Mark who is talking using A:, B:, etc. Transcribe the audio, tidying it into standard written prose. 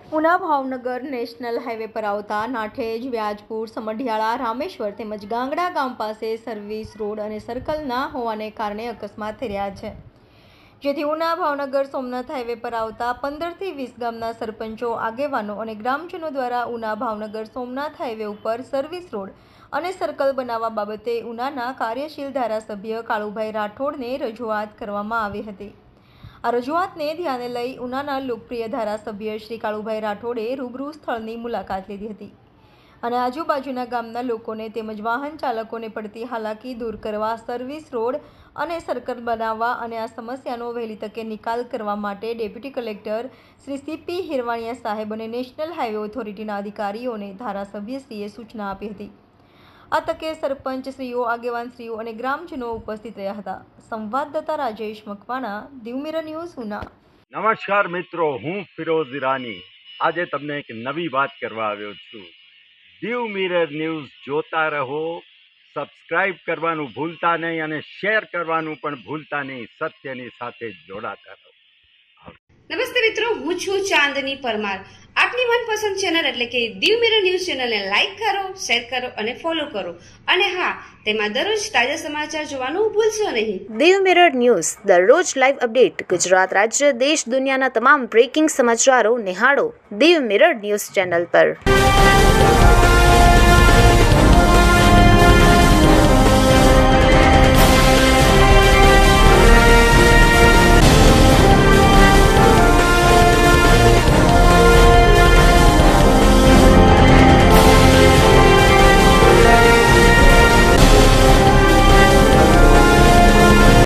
A: Una Bhavnagar national highway પર આવતા નાઠેજ, વ્યાજપુર, સમઢિયાળા, રામેશ્વર તેમજ ગાંગડા ગામ પાસે સર્વિસ રોડ અને સર્કલ ના હોવાને કારણે અકસ્માત થઈ રહ્યા છે, જેથી ઉના ભાવનગર સોમનાથ હાઈવે પર આવતા 15 થી 20 ગામના સરપંચો, આગેવાનો અને ગ્રામજનો દ્વારા ઉના ભાવનગર સોમનાથ હાઈવે ઉપર સર્વિસ રોડ અને સર્કલ બનાવવા બાબતે ઉનાના કાર્યશીલ ધારાસભ્ય કાળુભાઈ રાઠોડને રજૂઆત કરવામાં આવી હતી। આ રજૂઆતને ધ્યાને લઈ ઉનાના લોકપ્રિય ધારાસભ્ય શ્રી કાળુભાઈ રાઠોડે રૂબરૂ સ્થળની મુલાકાત લીધી હતી અને આજુબાજુના ગામના લોકોને તેમજ વાહન ચાલકોને પડતી હાલાકી દૂર કરવા સર્વિસ રોડ અને સર્કલ બનાવવા અને આ સમસ્યાનો વહેલી તકે નિકાલ કરવા માટે deputy collector Shri CP Hirvaniya સાહેબ અને નેશનલ હાઈવે ઓથોરિટીના અધિકારીઓને ધારાસભ્યશ્રીએ સૂચના આપી હતી। આ તકે સરપંચશ્રીઓ, આગેવાનશ્રીઓ અને ગ્રામજનો ઉપસ્થિત રહ્યા હતા। સંવાદદાતા રાજેશ મકવાણા, દીવ મિરર ન્યૂઝ, ઉના।
B: નમસ્કાર મિત્રો, હું ફિરોઝ ઈરાની આજે તમને એક નવી વાત કરવા આવ્યો છું। દીવ મિરર ન્યૂઝ જોતા રહો, સબસ્ક્રાઇબ કરવાનું ભૂલતા નહીં અને શેર કરવાનું પણ ભૂલતા નહીં। સત્યની સાથે જોડાતા રહો।
C: નમસ્તે મિત્રો, હું છું ચાંદની પરમાર। આપની મનપસંદ ચેનલ એટલે કે દીવ મિરર ન્યૂઝ ચેનલને લાઈક કરો, શેર કરો અને ફોલો કરો અને હા, તેમાં દરરોજ તાજા સમાચાર જોવાનું ભૂલશો નહીં।
D: દીવ મિરર ન્યૂઝ દરરોજ લાઈવ અપડેટ, ગુજરાત રાજ્ય, દેશ દુનિયાના તમામ બ્રેકિંગ સમાચારો નિહાળો દીવ મિરર ન્યૂઝ ચેનલ પર।